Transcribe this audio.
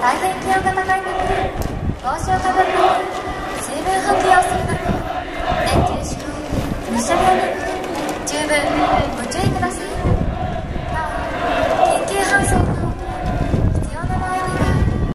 大変気温が高いため帽子をかぶったり水分補給をするなど熱中症、熱射病に十分